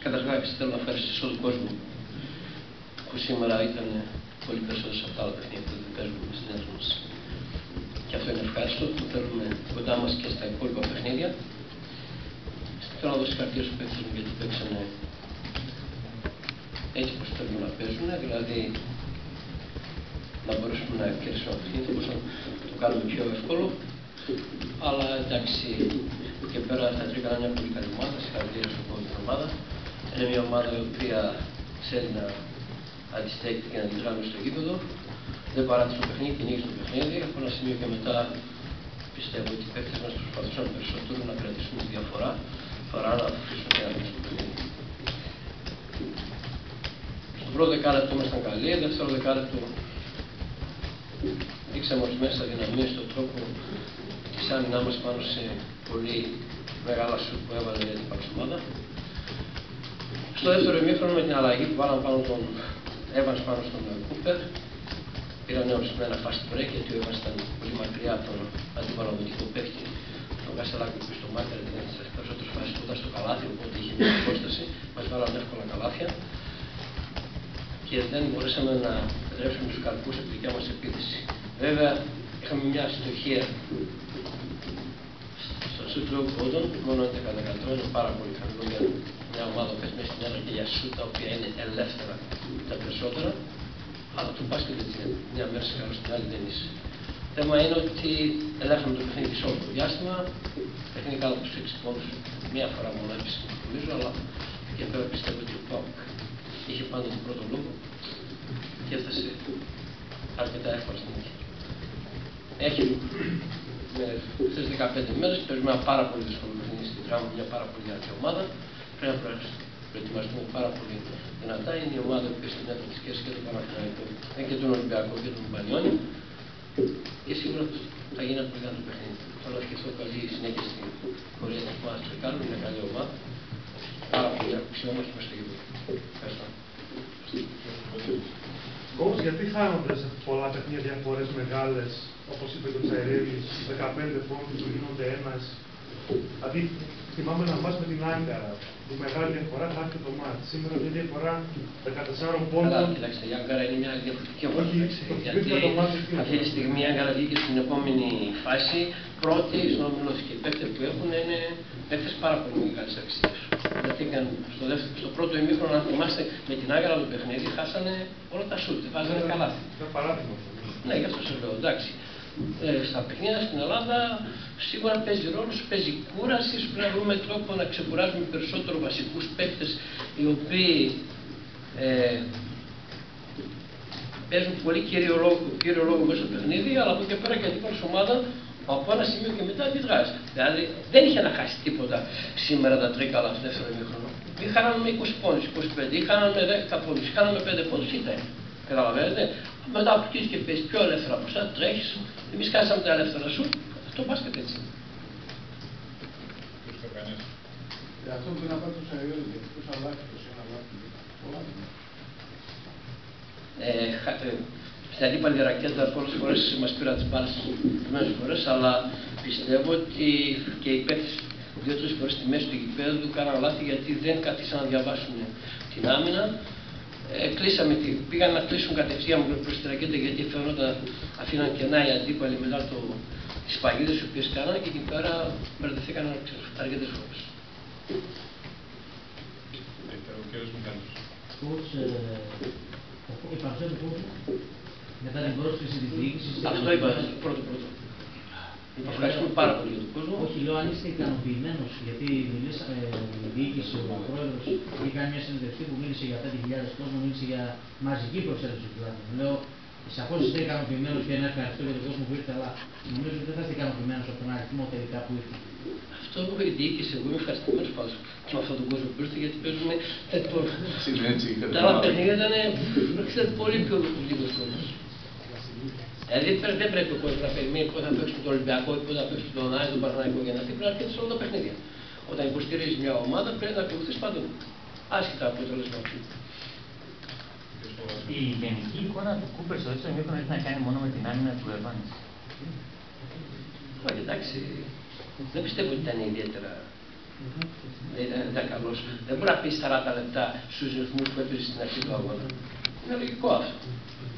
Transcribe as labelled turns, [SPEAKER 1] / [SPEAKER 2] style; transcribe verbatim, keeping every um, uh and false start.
[SPEAKER 1] Καταρχάς θέλω να ευχαριστήσω τον κόσμο που σήμερα ήταν πολύ περισσότερο από τα άλλα παιχνίδια που δεν παίζουμε στην έδρα μας. Και αυτό είναι ευχάριστο, το θέλουμε κοντά μας και στα υπόλοιπα παιχνίδια. Θέλω να δώσω συγχαρητήρια στους παίκτες μου γιατί παίξανε έτσι όπως θέλουμε να παίζουν, δηλαδή να μπορέσουμε να κερδίσουμε ένα παιχνίδι, όπως να το κάνουμε πιο εύκολο. Αλλά εντάξει, και πέρα θα τρίκανα μια πολύ καλή ομάδα, συγχαρητήρια στον κόσμο την ομάδα. Είναι μια ομάδα η οποία ξέρει να αντιστέκεται και να αντιδρά στο γήπεδο. Δεν παράτησε το παιχνίδι, κυνήγησε το παιχνίδι. Από ένα σημείο και μετά πιστεύω ότι οι παίκτες μας προσπαθούσαν περισσότερο να κρατήσουν τη διαφορά παρά να αφήσουν και να παίξουν το παιχνίδι. Στο πρώτο δεκάλεπτο ήμασταν καλοί, στο δεύτερο δεκάλεπτο δείξαμε ορισμένες αδυναμίες στον τρόπο της άμυνά μας πάνω σε πολύ μεγάλα σουτ που έβαλε η αντίπαλη ομάδα. Στο δεύτερο ημίχρονο με την αλλαγή που βάλαμε πάνω τον Evans πάνω στον Κούπερ, πήραν ορισμένα fast break γιατί ο Evans ήταν πολύ μακριά από τον αντιπαραδοτικό παίκτη, τον Καστελάκη που στο Μάκερ, ήταν στις περισσότερες φάσεις κοντά στο καλάθι, οπότε είχε μια υπόσταση, μας βάλαν εύκολα καλάθια και δεν μπορέσαμε να επιτρέψουμε τους καρπούς από τη δικιά μας επίθεση. Βέβαια, είχαμε μια στοχεία στο σουτ λόγου πόντων, μόνο έντεκα τοις εκατό, είναι πάρα πολύ χαμηλό για μια ομάδα που παίζει μέσα στην έδρα και για σουτ τα οποία είναι ελεύθερα τα περισσότερα. Αλλά το μπάσκετ έτσι είναι. Μια μέρα σε καλό, στην άλλη δεν είσαι. Το θέμα είναι ότι ελέγχαμε το παιχνίδι σε όλο το διάστημα. Παιχνίδι κάτω από τους έξι πόντους, μία φορά μόνο έπεισε, νομίζω, αλλά και πέρα πιστεύω ότι ο ΠΑΟΚ είχε πάντα τον πρώτο λόγο και έφτασε αρκετά εύκολα στην νίκη. Έχει στις δεκαπέντε μέρες παίζουμε ένα πάρα πολύ δύσκολο παιχνίδι στην Τράμο, μια πάρα πολύ δυνατή ομάδα. Πρέπει να προετοιμαστούμε πάρα πολύ δυνατά. Είναι η ομάδα που στην έδρα της Κέρσης και τον Παναθηναϊκό, και τον Ολυμπιακό και τον Μπανιόνι. Και σίγουρα θα γίνει ένα πολύ δυνατό παιχνίδι. Θέλω να ευχηθώ καλή συνέχεια στην πορεία της ομάδας του Τρικάλου. Είναι μια καλή ομάδα. Πάρα πολύ αξιόμαχη μες στο γήπεδο. Ευχαριστώ.
[SPEAKER 2] Όμως γιατί χάνονται σε πολλά παιχνίδια διαφορές μεγάλες, όπως είπε το Τσαϊρέλης, δεκαπέντε πόντους που γίνονται ένας. Δηλαδή, θυμάμαι να πας με την Άγκαρα, που μεγάλη διαφορά χάθηκε το μάτς. Σήμερα μια διαφορά δεκατεσσάρων πόντων.
[SPEAKER 1] Καλά, κοιτάξτε, η Άγκαρα είναι μια διαφορετική ομάδα. Γιατί αυτή τη στιγμή η Άγκαρα βγήκε στην επόμενη φάση, πρώτη στον όμιλο και οι παίκτες που έχουν είναι παίκτες πάρα πολύ μεγάλες αξίες. Γιατί στο, δεύτερο, στο πρώτο ημίχρονο, αν θυμάστε, με την Άγκαρα το παιχνίδι, χάσανε όλα τα σουτ, βάζανε καλάθι.
[SPEAKER 2] Για παράδειγμα.
[SPEAKER 1] Ναι, γι' αυτό σας λέω, εντάξει. Ε, στα παιχνίδια στην Ελλάδα σίγουρα παίζει ρόλο, παίζει κούραση. Πρέπει να βρούμε τρόπο να ξεκουράζουμε περισσότερο βασικούς παίκτες οι οποίοι ε, παίζουν πολύ κύριο λόγο, κύριο λόγο μέσα στο παιχνίδι, αλλά από εκεί και πέρα και αντίπαλη ομάδα από ένα σημείο και μετά αντιδράσει. Δηλαδή δεν είχε να χάσει τίποτα σήμερα τα τρίκαλα στο δεύτερο ημίχρονο. Ή χάναμε με είκοσι πόντους, είκοσι πέντε, ή χάναμε με δέκα πόντους, ή χάναμε με πέντε πόντους, ήταν. Καταλαβαίνετε. Μετά από εκεί και παίζει πιο ελεύθερα από εσάς, τρέχεις. Εμείς χάσαμε τα ελεύθερα σου. Αυτό μπάσκετ έτσι.
[SPEAKER 3] Για αυτό που να πάρει το Σαϊρέλη, γιατί πώς αλλάξει το ένα λάθη. Πολλά
[SPEAKER 1] δεν στην αντίπαλη ρακέτα πολλές φορές μας πήρα τις μπάλες ορισμένες φορές, αλλά πιστεύω ότι και οι παίκτες δύο-τρεις φορές στη μέση του γηπέδου κάναν λάθη γιατί δεν καθίσαν να διαβάσουν την άμυνα. Ε, κλείσαμε, πήγαν να κλείσουν κατευθείαν προς τη ρακέτα γιατί φαινόταν αφήναν κενά οι αντίπαλοι μετά το, τις παγίδες οι οποίες κάνανε και εκεί πέρα μπερδευτήκαν αρκετές φορές.
[SPEAKER 4] Πώς η παρουσία του κόσμου μετά την πρόσκληση της διοίκησης...
[SPEAKER 1] Αυτό είπα, πρώτο πρώτο. Ευχαριστούμε πάρα πολύ για τον κόσμο.
[SPEAKER 4] Όχι, λέω αν είστε ικανοποιημένος, γιατί μιλήσαμε, η διοίκηση, ο πρόεδρος, είχε κάνει μια συνέντευξη που μίλησε για πέντε χιλιάδες κόσμο, μίλησε για μαζική προσέλευση του κόσμου. Λέω, σαφώς είστε ικανοποιημένος και ένα ευχαριστώ για τον κόσμο που ήρθε, αλλά νομίζω ότι δεν θα είστε ικανοποιημένος από τον αριθμό τελικά που ήρθε.
[SPEAKER 1] Αυτό που η διοίκηση, εγώ είμαι ευχαριστημένος πάνω και με αυτόν τον κόσμο που ήρθε, γιατί παίζουμε τα άλλα παιχνίδια ήταν πολύ πιο λίγος κόσμος. Δηλαδή δεν πρέπει ο κόσμος να περιμένει πότε θα παίξουν τον Ολυμπιακό ή πότε θα παίξουν τον Άρη, τον Παναθηναϊκό για να έρθει, πρέπει να έρθει σε όλα τα παιχνίδια. Όταν υποστηρίζει μια ομάδα πρέπει να ακολουθείς παντού. Άσχετα από το αποτέλεσμα του.
[SPEAKER 5] Η γενική εικόνα του Κούπερ στο δεύτερο ημίχρονο έχει να κάνει μόνο με την άμυνα του Evans.
[SPEAKER 1] Όχι, εντάξει, δεν πιστεύω ότι ήταν ιδιαίτερα Ήταν, ήταν καλός. Δεν μπορεί να πει σαράντα λεπτά στους ρυθμούς που έπαιζε στην αρχή του αγώνα. Είναι λογικό αυτό.